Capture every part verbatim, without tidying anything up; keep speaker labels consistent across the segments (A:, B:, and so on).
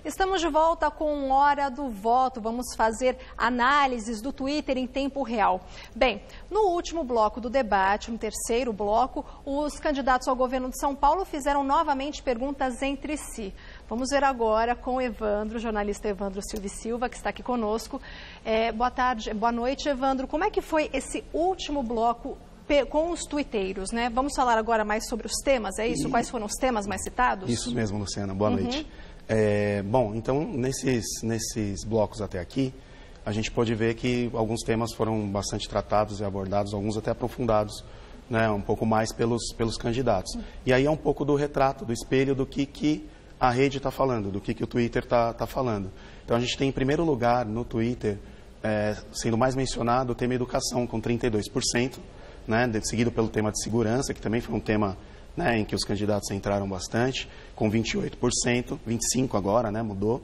A: Estamos de volta com Hora do Voto. Vamos fazer análises do Twitter em tempo real. Bem, no último bloco do debate, no terceiro bloco, os candidatos ao governo de São Paulo fizeram novamente perguntas entre si. Vamos ver agora com o Evandro, jornalista Evandro Silva e Silva, que está aqui conosco. É, boa tarde, boa noite, Evandro. Como é que foi esse último bloco com os tuiteiros, né? Vamos falar agora mais sobre os temas, é isso? E... Quais foram os temas mais citados?
B: Isso mesmo, Luciana. Boa uhum. noite. É, bom, então, nesses, nesses blocos até aqui, a gente pôde ver que alguns temas foram bastante tratados e abordados, alguns até aprofundados, né? Um pouco mais pelos, pelos candidatos. Uhum. E aí é um pouco do retrato, do espelho do que, que a rede está falando, do que, que o Twitter está tá falando. Então, a gente tem, em primeiro lugar, no Twitter, é, sendo mais mencionado, o tema educação, com trinta e dois por cento. Né, seguido pelo tema de segurança, que também foi um tema, né, em que os candidatos entraram bastante, com vinte e oito por cento, vinte e cinco por cento agora, né, mudou,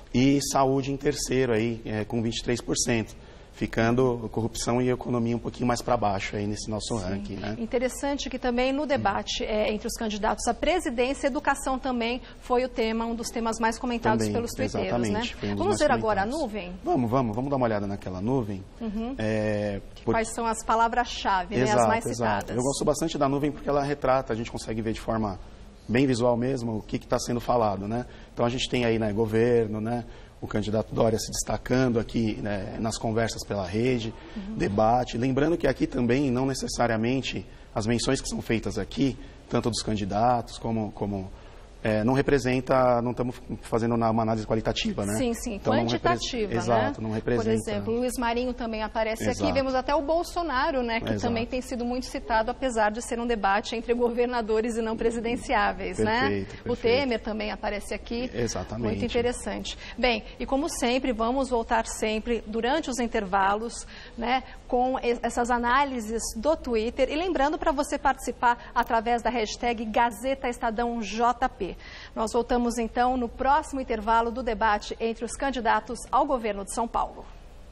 B: e saúde em terceiro, aí, é, com vinte e três por cento, ficando corrupção e economia um pouquinho mais para baixo aí nesse nosso Sim. ranking. Né?
A: Interessante que também no debate é, entre os candidatos à presidência, educação também foi o tema, um dos temas mais comentados também, pelos tuiteiros, né? Um vamos ver agora a nuvem?
B: Vamos, vamos, vamos dar uma olhada naquela nuvem.
A: Uhum.
B: É, por...
A: Quais são as palavras-chave, né,
B: exato,
A: as mais
B: exato.
A: citadas?
B: Eu gosto bastante da nuvem porque ela retrata, a gente consegue ver de forma bem visual mesmo o que está sendo falado, né? Então a gente tem aí, né, governo, né? O candidato Dória se destacando aqui, né, nas conversas pela rede, uhum. debate. Lembrando que aqui também, não necessariamente, as menções que são feitas aqui, tanto dos candidatos como... como é, não representa, não estamos fazendo uma análise qualitativa, né?
A: Sim, sim,
B: então,
A: quantitativa,
B: repre... Exato,
A: né?
B: não representa.
A: Por exemplo, o Luiz Marinho também aparece Exato. Aqui, vemos até o Bolsonaro, né? Que Exato. Também tem sido muito citado, apesar de ser um debate entre governadores e não presidenciáveis, perfeito, né? Perfeito. O Temer também aparece aqui.
B: Exatamente.
A: Muito interessante. Bem, e como sempre, vamos voltar sempre, durante os intervalos, né? Com essas análises do Twitter. E lembrando para você participar através da hashtag Gazeta Estadão J P. Nós voltamos então no próximo intervalo do debate entre os candidatos ao governo de São Paulo.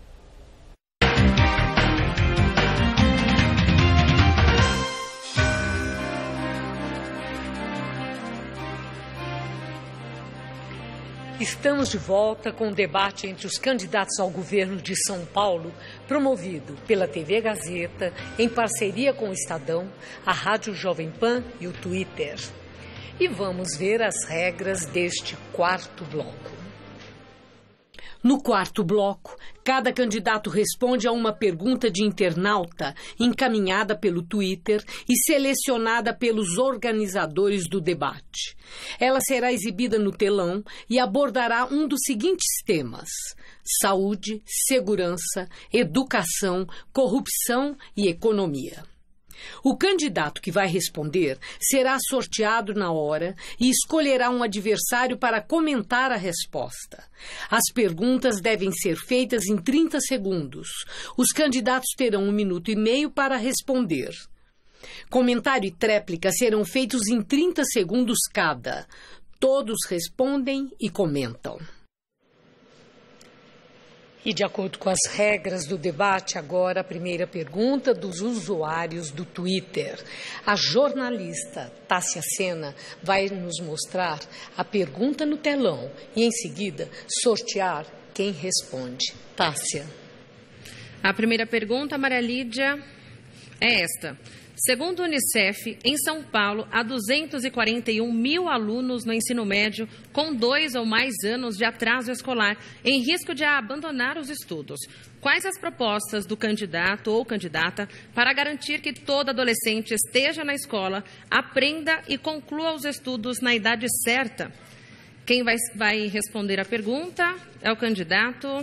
C: Estamos de volta com o debate entre os candidatos ao governo de São Paulo, promovido pela T V Gazeta, em parceria com o Estadão, a Rádio Jovem Pan e o Twitter. E vamos ver as regras deste quarto bloco. No quarto bloco, cada candidato responde a uma pergunta de internauta encaminhada pelo Twitter e selecionada pelos organizadores do debate. Ela será exibida no telão e abordará um dos seguintes temas: saúde, segurança, educação, corrupção e economia. O candidato que vai responder será sorteado na hora e escolherá um adversário para comentar a resposta. As perguntas devem ser feitas em trinta segundos. Os candidatos terão um minuto e meio para responder. Comentário e tréplica serão feitos em trinta segundos cada. Todos respondem e comentam. E de acordo com as regras do debate, agora a primeira pergunta dos usuários do Twitter. A jornalista Tássia Sena vai nos mostrar a pergunta no telão e, em seguida, sortear quem responde. Tássia.
D: A primeira pergunta, Maria Lídia, é esta. Segundo o Unicef, em São Paulo, há duzentos e quarenta e um mil alunos no ensino médio com dois ou mais anos de atraso escolar, em risco de abandonar os estudos. Quais as propostas do candidato ou candidata para garantir que todo adolescente esteja na escola, aprenda e conclua os estudos na idade certa? Quem vai, vai responder a pergunta é o candidato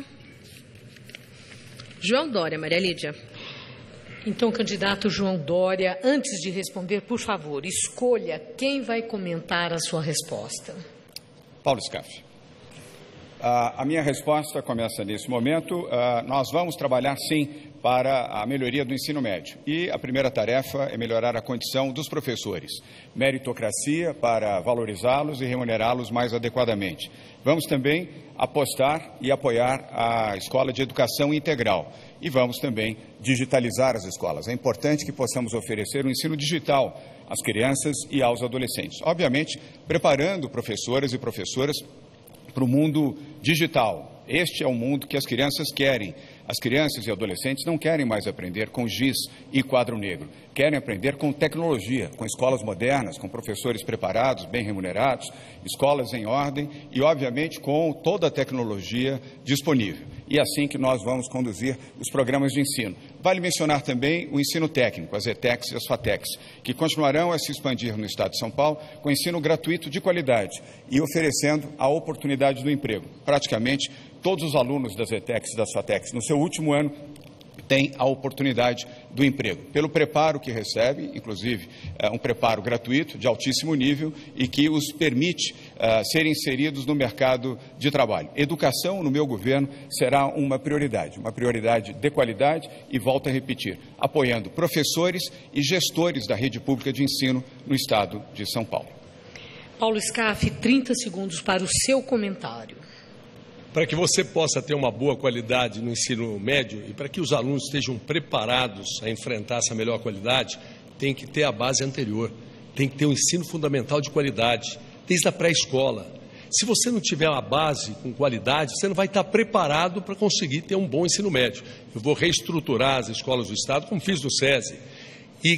D: João Dória. Maria Lídia.
C: Então, candidato João Dória, antes de responder, por favor, escolha quem vai comentar a sua resposta.
E: Paulo Scaff. Uh, a minha resposta começa nesse momento. Uh, nós vamos trabalhar, sim, para a melhoria do ensino médio. E a primeira tarefa é melhorar a condição dos professores. Meritocracia para valorizá-los e remunerá-los mais adequadamente. Vamos também apostar e apoiar a escola de educação integral. E vamos também digitalizar as escolas. É importante que possamos oferecer um ensino digital às crianças e aos adolescentes. Obviamente, preparando professoras e professoras para o mundo digital. Este é o mundo que as crianças querem. As crianças e adolescentes não querem mais aprender com giz e quadro negro. Querem aprender com tecnologia, com escolas modernas, com professores preparados, bem remunerados, escolas em ordem e, obviamente, com toda a tecnologia disponível. E é assim que nós vamos conduzir os programas de ensino. Vale mencionar também o ensino técnico, as ETECs e as FATECs, que continuarão a se expandir no Estado de São Paulo com ensino gratuito de qualidade e oferecendo a oportunidade do emprego. Praticamente todos os alunos das ETECs e das FATECs, no seu último ano, têm a oportunidade do emprego, pelo preparo que recebe, inclusive é um preparo gratuito, de altíssimo nível, e que os permite uh, serem inseridos no mercado de trabalho. Educação, no meu governo, será uma prioridade, uma prioridade de qualidade e, volto a repetir, apoiando professores e gestores da rede pública de ensino no Estado de São Paulo.
C: Paulo Scaff, trinta segundos para o seu comentário.
F: Para que você possa ter uma boa qualidade no ensino médio e para que os alunos estejam preparados a enfrentar essa melhor qualidade, tem que ter a base anterior, tem que ter um ensino fundamental de qualidade, desde a pré-escola. Se você não tiver uma base com qualidade, você não vai estar preparado para conseguir ter um bom ensino médio. Eu vou reestruturar as escolas do Estado, como fiz no SESI, e,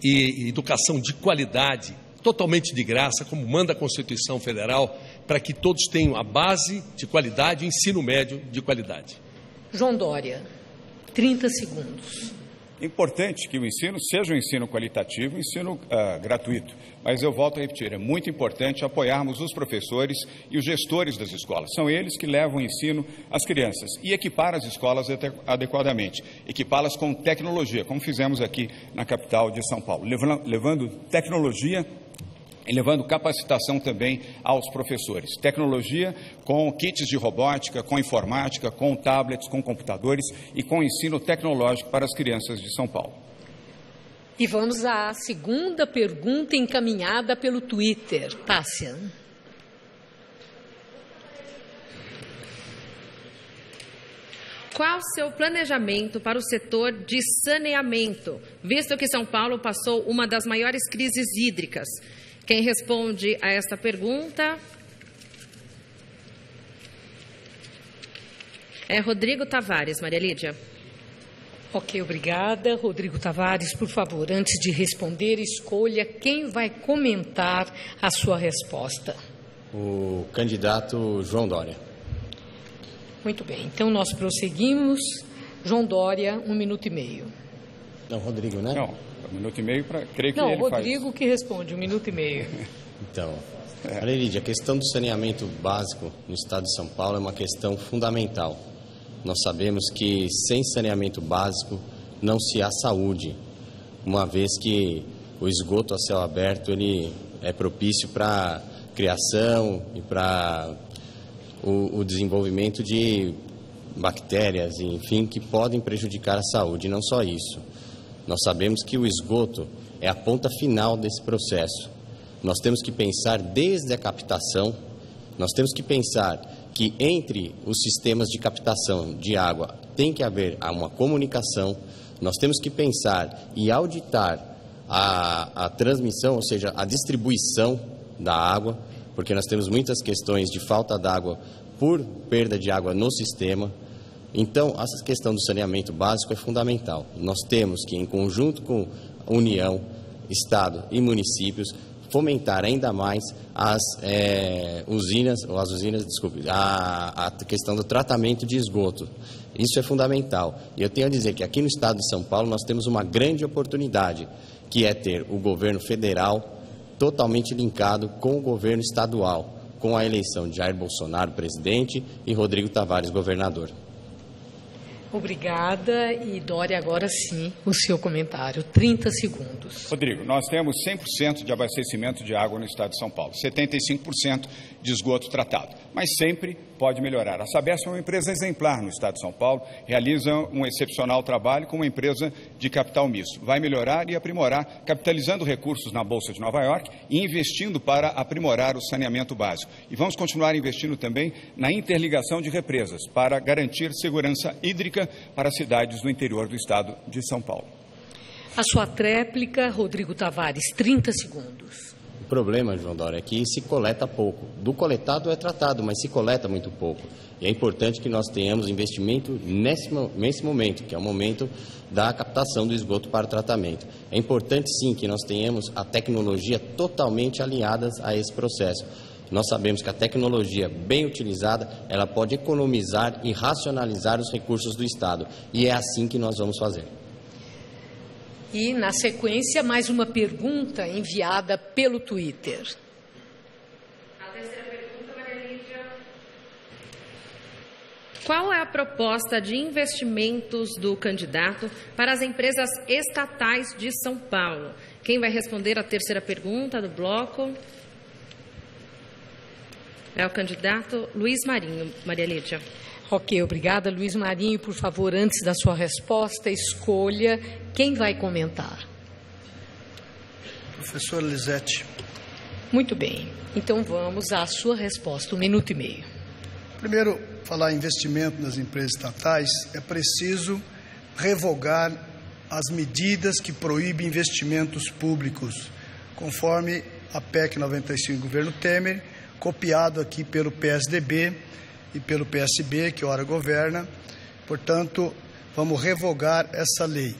F: e educação de qualidade, totalmente de graça, como manda a Constituição Federal, para que todos tenham a base de qualidade, ensino médio de qualidade.
C: João Dória, trinta segundos.
E: É importante que o ensino seja um ensino qualitativo, um ensino uh, gratuito. Mas eu volto a repetir, é muito importante apoiarmos os professores e os gestores das escolas. São eles que levam o ensino às crianças e equipar as escolas adequadamente. Equipá-las com tecnologia, como fizemos aqui na capital de São Paulo, levando, levando tecnologia e levando capacitação também aos professores. Tecnologia com kits de robótica, com informática, com tablets, com computadores e com ensino tecnológico para as crianças de São Paulo.
C: E vamos à segunda pergunta encaminhada pelo Twitter. Tássia.
D: Qual o seu planejamento para o setor de saneamento, visto que São Paulo passou uma das maiores crises hídricas? Quem responde a esta pergunta é Rodrigo Tavares. Maria Lídia.
C: Ok, obrigada. Rodrigo Tavares, por favor, antes de responder, escolha quem vai comentar a sua resposta.
G: O candidato João Dória.
C: Muito bem, então nós prosseguimos. João Dória, um minuto e meio.
G: Não, Rodrigo, né?
E: Não. Um minuto e meio para creio que
C: Não,
E: ele
C: Rodrigo
E: faz.
C: que responde, um minuto e meio.
G: Então, Maria Lídia, a questão do saneamento básico no estado de São Paulo é uma questão fundamental. Nós sabemos que sem saneamento básico não se há saúde, uma vez que o esgoto a céu aberto ele é propício para a criação e para o, o desenvolvimento de bactérias, enfim, que podem prejudicar a saúde. E não só isso. Nós sabemos que o esgoto é a ponta final desse processo. Nós temos que pensar desde a captação, nós temos que pensar que entre os sistemas de captação de água tem que haver uma comunicação, nós temos que pensar e auditar a, a transmissão, ou seja, a distribuição da água, porque nós temos muitas questões de falta d'água por perda de água no sistema. Então, essa questão do saneamento básico é fundamental. Nós temos que, em conjunto com a União, Estado e municípios, fomentar ainda mais as é, usinas, ou as usinas, desculpe, a, a questão do tratamento de esgoto. Isso é fundamental. E eu tenho a dizer que aqui no estado de São Paulo nós temos uma grande oportunidade, que é ter o governo federal totalmente linkado com o governo estadual, com a eleição de Jair Bolsonaro presidente e Rodrigo Tavares governador.
C: Obrigada. E Dória, agora sim, o seu comentário. trinta segundos.
E: Rodrigo, nós temos cem por cento de abastecimento de água no estado de São Paulo, setenta e cinco por cento de esgoto tratado, mas sempre pode melhorar. A Sabesp é uma empresa exemplar no estado de São Paulo, realiza um excepcional trabalho com uma empresa de capital misto. Vai melhorar e aprimorar, capitalizando recursos na Bolsa de Nova York e investindo para aprimorar o saneamento básico. E vamos continuar investindo também na interligação de represas para garantir segurança hídrica para as cidades do interior do estado de São Paulo.
C: A sua tréplica, Rodrigo Tavares, trinta segundos.
G: O problema, João Dória, é que se coleta pouco. Do coletado é tratado, mas se coleta muito pouco. E é importante que nós tenhamos investimento nesse, nesse momento, que é o momento da captação do esgoto para o tratamento. É importante, sim, que nós tenhamos a tecnologia totalmente alinhada a esse processo. Nós sabemos que a tecnologia bem utilizada, ela pode economizar e racionalizar os recursos do Estado. E é assim que nós vamos fazer.
C: E, na sequência, mais uma pergunta enviada pelo Twitter.
D: A terceira pergunta, Maria Lídia. Qual é a proposta de investimentos do candidato para as empresas estatais de São Paulo? Quem vai responder a terceira pergunta do bloco? É o candidato Luiz Marinho, Maria Lídia.
C: Ok, obrigada, Luiz Marinho. Por favor, antes da sua resposta, escolha quem vai comentar.
H: Professora Lisete.
C: Muito bem. Então vamos à sua resposta, um minuto e meio.
H: Primeiro, falar em investimento nas empresas estatais, é preciso revogar as medidas que proíbem investimentos públicos, conforme a P E C noventa e cinco do governo Temer, copiado aqui pelo P S D B e pelo P S B, que ora governa. Portanto, vamos revogar essa lei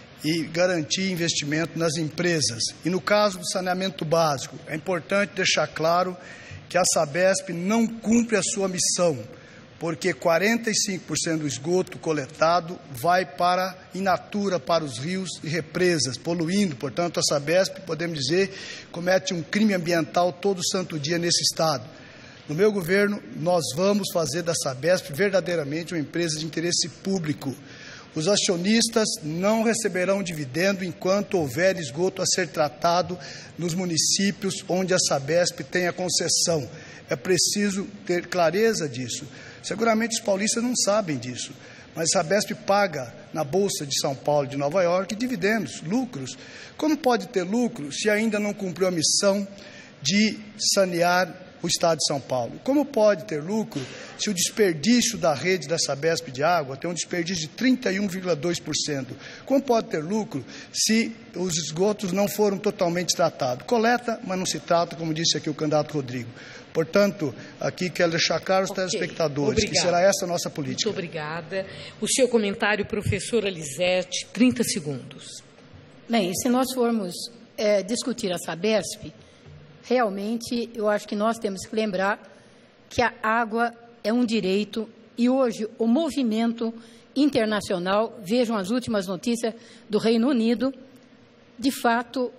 H: e garantir investimento nas empresas. E no caso do saneamento básico, é importante deixar claro que a Sabesp não cumpre a sua missão, porque quarenta e cinco por cento do esgoto coletado vai para in natura, para os rios e represas, poluindo. Portanto, a Sabesp, podemos dizer, comete um crime ambiental todo santo dia nesse estado. No meu governo, nós vamos fazer da Sabesp verdadeiramente uma empresa de interesse público. Os acionistas não receberão dividendo enquanto houver esgoto a ser tratado nos municípios onde a Sabesp tem a concessão. É preciso ter clareza disso. Seguramente os paulistas não sabem disso, mas a Sabesp paga na Bolsa de São Paulo e de Nova York dividendos, lucros. Como pode ter lucro se ainda não cumpriu a missão de sanear o Estado de São Paulo? Como pode ter lucro se o desperdício da rede da Sabesp de água tem um desperdício de trinta e um vírgula dois por cento? Como pode ter lucro se os esgotos não foram totalmente tratados? Coleta, mas não se trata, como disse aqui o candidato Rodrigo. Portanto, aqui quero deixar claro aos okay. telespectadores Obrigada. Que será essa a nossa política.
C: Muito obrigada. O seu comentário, professora Lisete, trinta segundos.
I: Bem, se nós formos é, discutir a Sabesp, realmente eu acho que nós temos que lembrar que a água é um direito e hoje o movimento internacional, vejam as últimas notícias do Reino Unido, de fato,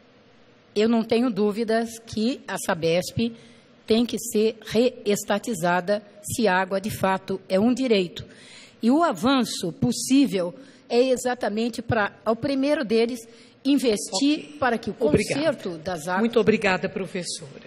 I: eu não tenho dúvidas que a Sabesp tem que ser reestatizada se a água, de fato, é um direito. E o avanço possível é exatamente para, ao primeiro deles, investir okay. para que o conserto obrigada. Das águas...
C: Muito obrigada, professora.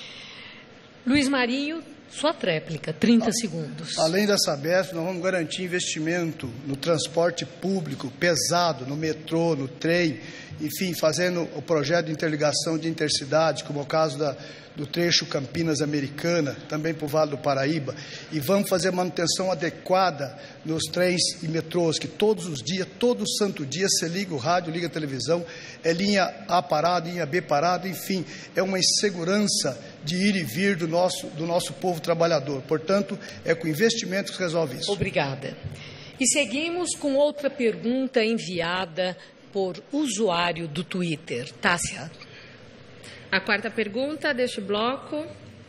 C: Luiz Marinho, sua tréplica, trinta segundos.
H: Além da Sabesp, nós vamos garantir investimento no transporte público pesado, no metrô, no trem, enfim, fazendo o projeto de interligação de intercidades, como é o caso da, do trecho Campinas-Americana, também para o Vale do Paraíba, e vamos fazer manutenção adequada nos trens e metrôs, que todos os dias, todo santo dia, você liga o rádio, liga a televisão, é linha A parada, linha B parada, enfim, é uma insegurança de ir e vir do nosso, do nosso povo trabalhador. Portanto, é com investimento que se resolve isso.
C: Obrigada. E seguimos com outra pergunta enviada por usuário do Twitter. Tássia.
D: A quarta pergunta deste bloco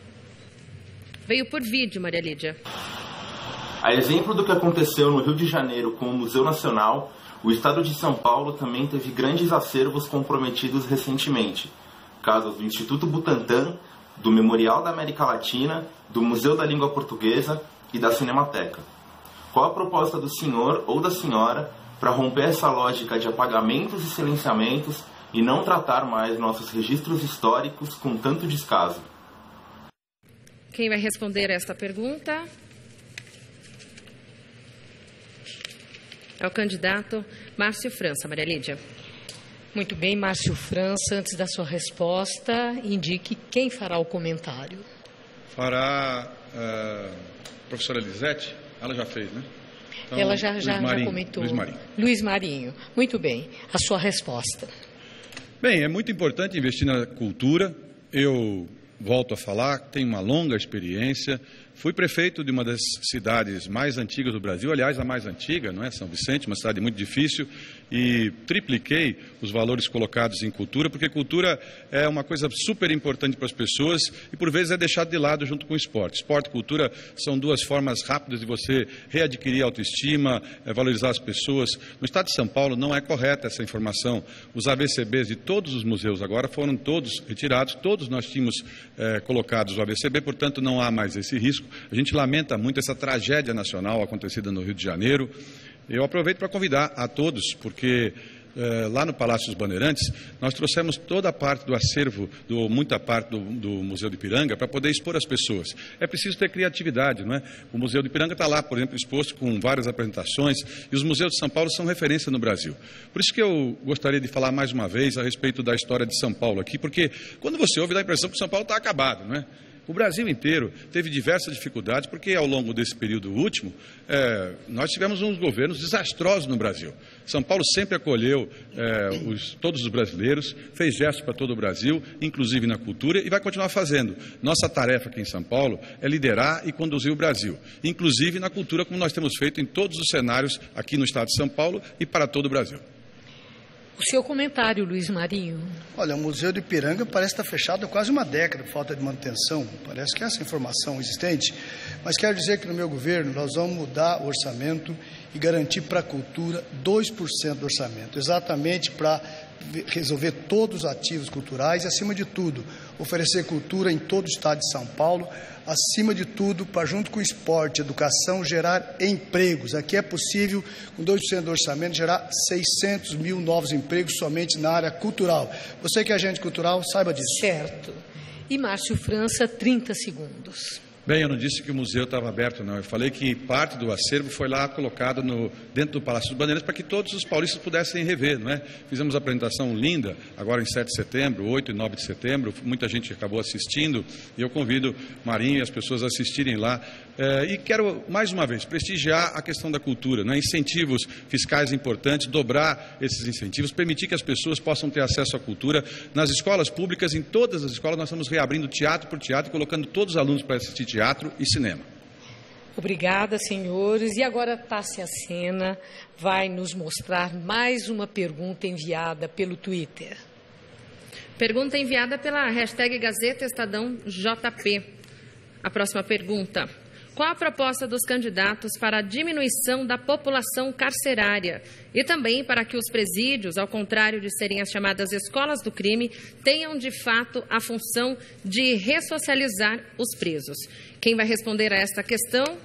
D: veio por vídeo, Maria Lídia.
J: A exemplo do que aconteceu no Rio de Janeiro com o Museu Nacional, o Estado de São Paulo também teve grandes acervos comprometidos recentemente. Casos do Instituto Butantan, do Memorial da América Latina, do Museu da Língua Portuguesa e da Cinemateca. Qual a proposta do senhor ou da senhora para romper essa lógica de apagamentos e silenciamentos e não tratar mais nossos registros históricos com tanto descaso?
D: Quem vai responder esta pergunta é o candidato Márcio França. Maria Lídia.
C: Muito bem, Márcio França, antes da sua resposta, indique quem fará o comentário.
K: Fará a professora Lisete, ela já fez, né? Então,
C: ela já, já,
K: Marinho,
C: já comentou.
K: Luiz Marinho.
C: Luiz Marinho. Muito bem, a sua resposta.
K: Bem, é muito importante investir na cultura, eu volto a falar, tenho uma longa experiência, fui prefeito de uma das cidades mais antigas do Brasil, aliás, a mais antiga, não é? São Vicente, uma cidade muito difícil, e tripliquei os valores colocados em cultura, porque cultura é uma coisa super importante para as pessoas e, por vezes, é deixado de lado junto com o esporte. Esporte e cultura são duas formas rápidas de você readquirir a autoestima, é, valorizar as pessoas. No estado de São Paulo não é correta essa informação. Os A B C Bs de todos os museus agora foram todos retirados, todos nós tínhamos é, colocados o A B C B, portanto, não há mais esse risco. A gente lamenta muito essa tragédia nacional acontecida no Rio de Janeiro. Eu aproveito para convidar a todos, porque eh, lá no Palácio dos Bandeirantes, nós trouxemos toda a parte do acervo, do, muita parte do, do Museu de Ipiranga, para poder expor as pessoas. É preciso ter criatividade, não é? O Museu de Ipiranga está lá, por exemplo, exposto com várias apresentações, e os museus de São Paulo são referência no Brasil. Por isso que eu gostaria de falar mais uma vez a respeito da história de São Paulo aqui, porque quando você ouve, dá a impressão que São Paulo está acabado, não é? O Brasil inteiro teve diversas dificuldades, porque ao longo desse período último, é, nós tivemos uns governos desastrosos no Brasil. São Paulo sempre acolheu é, os, todos os brasileiros, fez gestos para todo o Brasil, inclusive na cultura, e vai continuar fazendo. Nossa tarefa aqui em São Paulo é liderar e conduzir o Brasil, inclusive na cultura, como nós temos feito em todos os cenários aqui no estado de São Paulo e para todo o Brasil.
C: O seu comentário, Luiz Marinho.
H: Olha, o Museu de Ipiranga parece estar fechado há quase uma década por falta de manutenção. Parece que é essa informação existente. Mas quero dizer que no meu governo nós vamos mudar o orçamento e garantir para a cultura dois por cento do orçamento, exatamente para resolver todos os ativos culturais e, acima de tudo, oferecer cultura em todo o estado de São Paulo, acima de tudo, para, junto com o esporte e educação, gerar empregos. Aqui é possível, com dois por cento do orçamento, gerar seiscentos mil novos empregos somente na área cultural. Você que é agente cultural, saiba disso.
C: Certo. E Márcio França, trinta segundos.
K: Bem, eu não disse que o museu estava aberto, não. Eu falei que parte do acervo foi lá colocado no, dentro do Palácio dos Bandeirantes para que todos os paulistas pudessem rever, não é? Fizemos a apresentação linda, agora em sete de setembro, oito e nove de setembro, muita gente acabou assistindo, e eu convido Marinho e as pessoas a assistirem lá. É, e quero, mais uma vez, prestigiar a questão da cultura, né? Incentivos fiscais importantes, dobrar esses incentivos, permitir que as pessoas possam ter acesso à cultura. Nas escolas públicas, em todas as escolas, nós estamos reabrindo teatro por teatro, colocando todos os alunos para assistir teatro e cinema.
C: Obrigada, senhores. E agora Tássia Sena vai nos mostrar mais uma pergunta enviada pelo Twitter.
D: Pergunta enviada pela hashtag Gazeta Estadão J P. A próxima pergunta. Qual a proposta dos candidatos para a diminuição da população carcerária e também para que os presídios, ao contrário de serem as chamadas escolas do crime, tenham de fato a função de ressocializar os presos? Quem vai responder a esta questão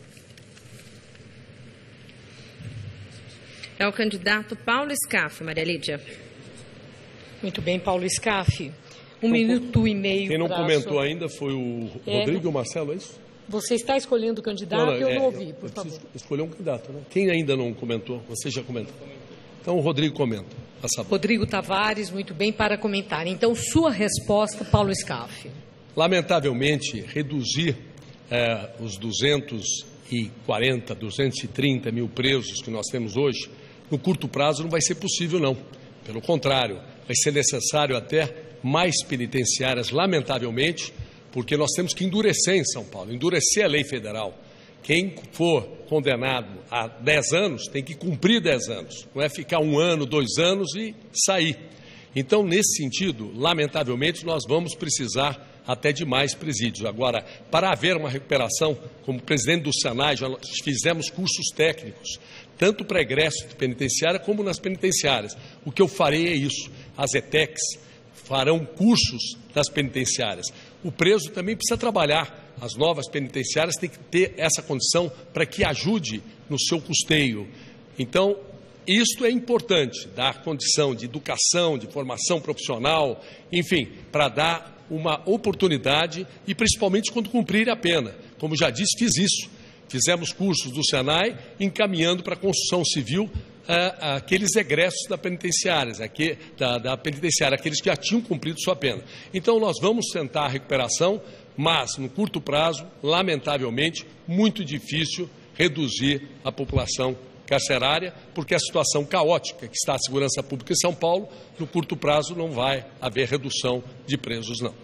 D: é o candidato Paulo Scaff, Maria Lídia.
C: Muito bem, Paulo Scaff. Um minuto e meio.
F: Quem não
C: pra
F: comentou
C: sua...
F: ainda foi o
C: É,
F: Rodrigo e o Marcelo, é isso?
C: Você está escolhendo o candidato?
F: Não, não,
C: eu
F: é,
C: não ouvi, por
F: eu
C: favor.
F: Escolher um candidato, né? Quem ainda não comentou? Você já comentou. Então, o Rodrigo comenta.
C: Rodrigo Tavares, muito bem, para comentar. Então, sua resposta, Paulo Scaff.
F: Lamentavelmente, reduzir é, os duzentos e quarenta, duzentos e trinta mil presos que nós temos hoje, no curto prazo não vai ser possível, não. Pelo contrário, vai ser necessário até mais penitenciárias, lamentavelmente, porque nós temos que endurecer em São Paulo, endurecer a lei federal. Quem for condenado a dez anos tem que cumprir dez anos, não é ficar um ano, dois anos e sair. Então, nesse sentido, lamentavelmente, nós vamos precisar até de mais presídios. Agora, para haver uma recuperação, como presidente do Senai, já fizemos cursos técnicos, tanto para egresso de penitenciária como nas penitenciárias. O que eu farei é isso, as E T E Cs farão cursos nas penitenciárias. O preso também precisa trabalhar. As novas penitenciárias têm que ter essa condição para que ajude no seu custeio. Então, isto é importante, dar condição de educação, de formação profissional, enfim, para dar uma oportunidade e principalmente quando cumprir a pena. Como já disse, fiz isso. Fizemos cursos do Senai encaminhando para a construção civil Uh, aqueles egressos da penitenciária, aqui, da, da penitenciária, aqueles que já tinham cumprido sua pena. Então, nós vamos tentar a recuperação, mas, no curto prazo, lamentavelmente, muito difícil reduzir a população carcerária, porque a situação caótica que está a segurança pública em São Paulo, no curto prazo, não vai haver redução de presos, não.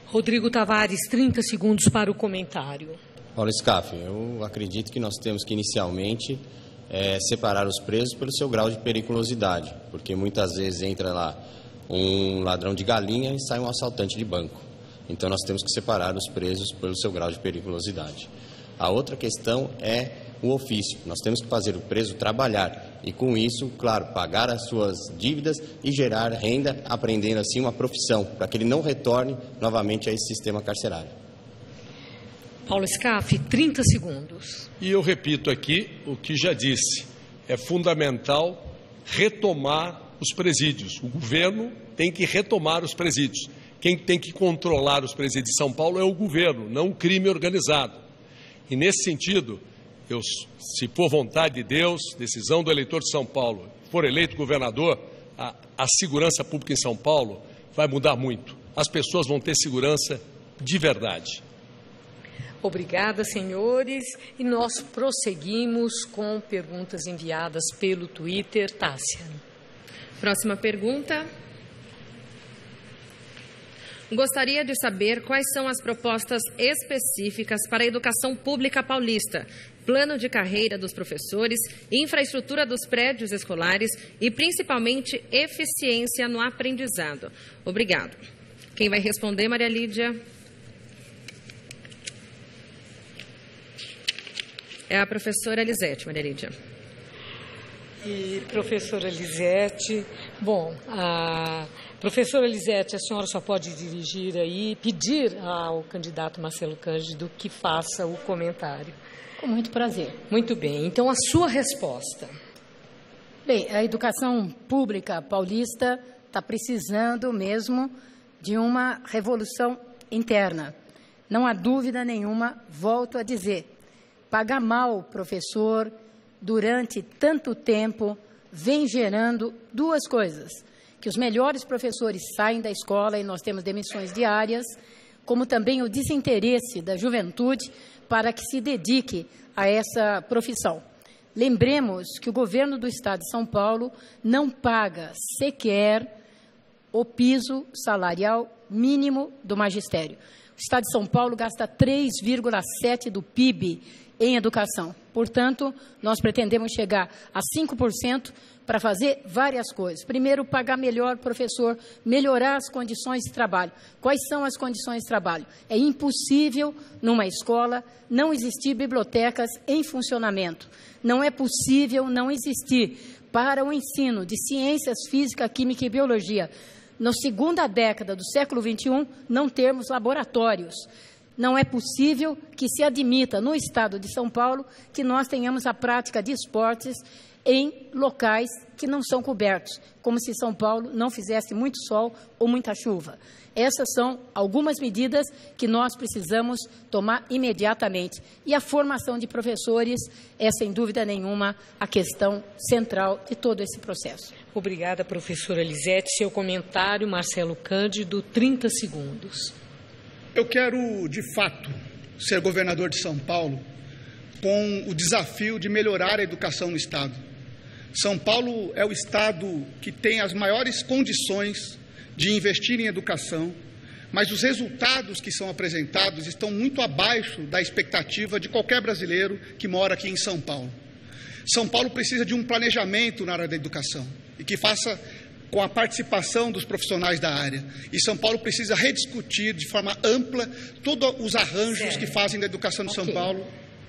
C: Rodrigo Tavares, trinta segundos para o comentário.
G: Paulo Scaff, eu acredito que nós temos que inicialmente é, separar os presos pelo seu grau de periculosidade, porque muitas vezes entra lá um ladrão de galinha e sai um assaltante de banco. Então nós temos que separar os presos pelo seu grau de periculosidade. A outra questão é o ofício. Nós temos que fazer o preso trabalhar e, com isso, claro, pagar as suas dívidas e gerar renda, aprendendo assim uma profissão, para que ele não retorne novamente a esse sistema carcerário.
C: Paulo Scaff, trinta segundos.
F: E eu repito aqui o que já disse. É fundamental retomar os presídios. O governo tem que retomar os presídios. Quem tem que controlar os presídios de São Paulo é o governo, não o crime organizado. E, nesse sentido, eu, se por vontade de Deus, decisão do eleitor de São Paulo, for eleito governador, a, a segurança pública em São Paulo vai mudar muito. As pessoas vão ter segurança de verdade.
C: Obrigada, senhores. E nós prosseguimos com perguntas enviadas pelo Twitter. Tássia.
D: Próxima pergunta. Gostaria de saber quais são as propostas específicas para a educação pública paulista, plano de carreira dos professores, infraestrutura dos prédios escolares e, principalmente, eficiência no aprendizado. Obrigado. Quem vai responder, Maria Lídia? É a professora Elisete, Maria Lídia.
C: E, professora Elisete, bom, a professora Elisete, a senhora só pode dirigir aí, pedir ao candidato Marcelo Cândido que faça o comentário.
I: Com muito prazer.
C: Muito bem, então a sua resposta.
I: Bem, a educação pública paulista está precisando mesmo de uma revolução interna. Não há dúvida nenhuma, volto a dizer, pagar mal o professor durante tanto tempo vem gerando duas coisas: que os melhores professores saem da escola e nós temos demissões diárias, como também o desinteresse da juventude para que se dedique a essa profissão. Lembremos que o governo do Estado de São Paulo não paga sequer o piso salarial mínimo do magistério. O Estado de São Paulo gasta três vírgula sete por cento do P I B em educação. Portanto, nós pretendemos chegar a cinco por cento para fazer várias coisas. Primeiro, pagar melhor o professor, melhorar as condições de trabalho. Quais são as condições de trabalho? É impossível, numa escola, não existir bibliotecas em funcionamento. Não é possível não existir, para o ensino de ciências, física, química e biologia, na segunda década do século vinte e um, não termos laboratórios. Não é possível que se admita no Estado de São Paulo que nós tenhamos a prática de esportes em locais que não são cobertos, como se São Paulo não fizesse muito sol ou muita chuva. Essas são algumas medidas que nós precisamos tomar imediatamente. E a formação de professores é, sem dúvida nenhuma, a questão central de todo esse processo.
C: Obrigada, professora Elisete. Seu comentário, Marcelo Cândido, trinta segundos.
H: Eu quero, de fato, ser governador de São Paulo com o desafio de melhorar a educação no Estado. São Paulo é o Estado que tem as maiores condições de investir em educação, mas os resultados que são apresentados estão muito abaixo da expectativa de qualquer brasileiro que mora aqui em São Paulo. São Paulo precisa de um planejamento na área da educação e que faça com a participação dos profissionais da área. E São Paulo precisa rediscutir de forma ampla todos os arranjos certo. que fazem da educação de okay. São Paulo.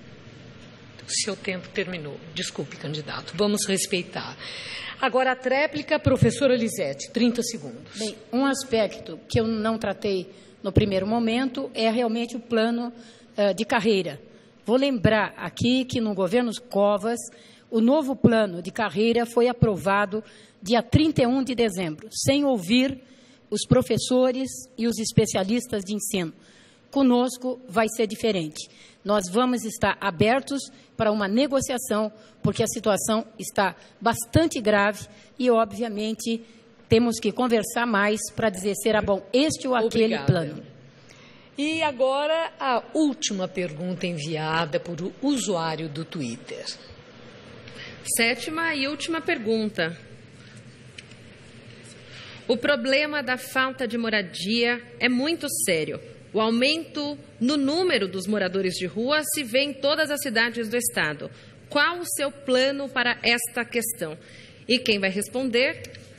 C: Seu tempo terminou. Desculpe, candidato. Vamos respeitar. Agora a tréplica, professora Elisete, trinta segundos.
I: Bem, um aspecto que eu não tratei no primeiro momento é realmente o plano uh, de carreira. Vou lembrar aqui que no governo Covas, o novo plano de carreira foi aprovado dia trinta e um de dezembro, sem ouvir os professores e os especialistas de ensino. Conosco vai ser diferente. Nós vamos estar abertos para uma negociação, porque a situação está bastante grave e, obviamente, temos que conversar mais para dizer se será bom este ou aquele
C: Obrigada.
I: plano.
C: E agora a última pergunta enviada por o usuário do Twitter.
D: Sétima e última pergunta. O problema da falta de moradia é muito sério. O aumento no número dos moradores de rua se vê em todas as cidades do estado. Qual o seu plano para esta questão? E quem vai responder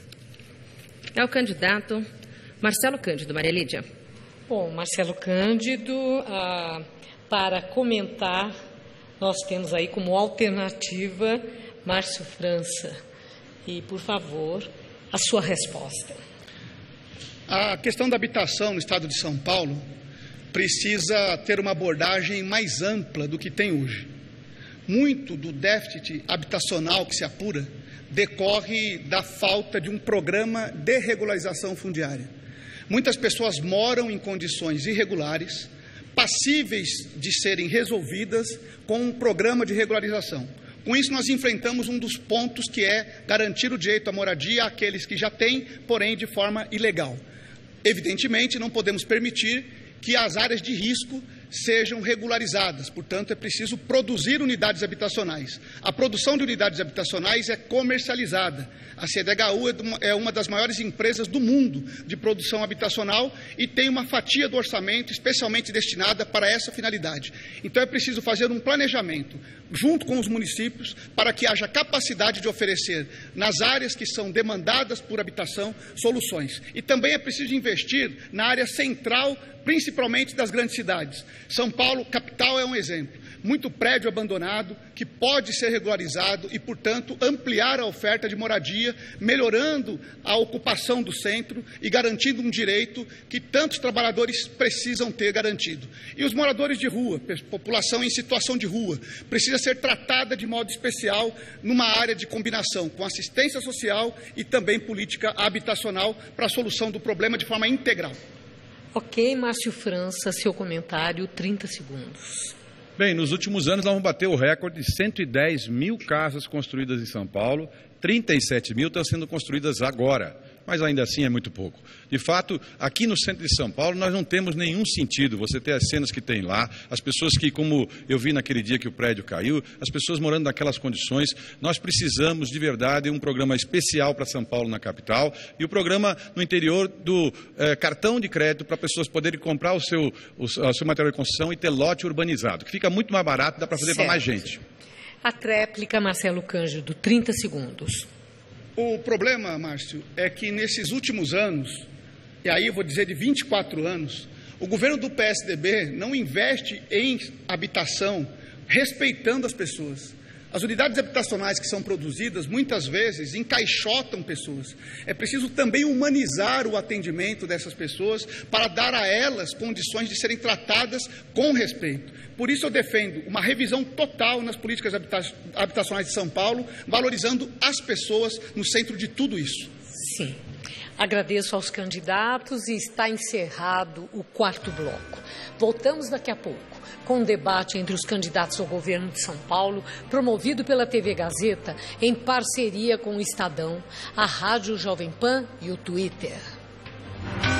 D: é o candidato Marcelo Cândido. Maria Lídia.
C: Bom, Marcelo Cândido, ah, para comentar, nós temos aí como alternativa Márcio França. E, por favor, a sua resposta.
H: A questão da habitação no estado de São Paulo precisa ter uma abordagem mais ampla do que tem hoje. Muito do déficit habitacional que se apura decorre da falta de um programa de regularização fundiária. Muitas pessoas moram em condições irregulares, passíveis de serem resolvidas com um programa de regularização. Com isso, nós enfrentamos um dos pontos que é garantir o direito à moradia àqueles que já têm, porém de forma ilegal. Evidentemente, não podemos permitir que as áreas de risco sejam regularizadas, portanto, é preciso produzir unidades habitacionais. A produção de unidades habitacionais é comercializada. A C D H U é uma das maiores empresas do mundo de produção habitacional e tem uma fatia do orçamento especialmente destinada para essa finalidade. Então, é preciso fazer um planejamento junto com os municípios para que haja capacidade de oferecer nas áreas que são demandadas por habitação soluções. E também é preciso investir na área central, principalmente das grandes cidades. São Paulo, capital, é um exemplo. Muito prédio abandonado que pode ser regularizado e, portanto, ampliar a oferta de moradia, melhorando a ocupação do centro e garantindo um direito que tantos trabalhadores precisam ter garantido. E os moradores de rua, população em situação de rua, precisa ser tratada de modo especial numa área de combinação com assistência social e também política habitacional para a solução do problema de forma integral.
C: Ok, Márcio França, seu comentário, trinta segundos.
K: Bem, nos últimos anos nós vamos bater o recorde de cento e dez mil casas construídas em São Paulo, trinta e sete mil estão sendo construídas agora, mas ainda assim é muito pouco. De fato, aqui no centro de São Paulo nós não temos nenhum sentido você ter as cenas que tem lá, as pessoas que, como eu vi naquele dia que o prédio caiu, as pessoas morando naquelas condições. Nós precisamos de verdade um programa especial para São Paulo na capital e o programa no interior do eh, cartão de crédito para pessoas poderem comprar o seu, o, o seu material de construção e ter lote urbanizado, que fica muito mais barato, dá para fazer para mais gente.
C: A tréplica, Marcelo Cândido, trinta segundos.
H: O problema, Márcio, é que nesses últimos anos, e aí eu vou dizer de vinte e quatro anos, o governo do P S D B não investe em habitação respeitando as pessoas. As unidades habitacionais que são produzidas, muitas vezes, encaixotam pessoas. É preciso também humanizar o atendimento dessas pessoas para dar a elas condições de serem tratadas com respeito. Por isso eu defendo uma revisão total nas políticas habitacionais de São Paulo, valorizando as pessoas no centro de tudo isso.
C: Sim. Agradeço aos candidatos e está encerrado o quarto bloco. Voltamos daqui a pouco com um debate entre os candidatos ao governo de São Paulo, promovido pela T V Gazeta, em parceria com o Estadão, a Rádio Jovem Pan e o Twitter.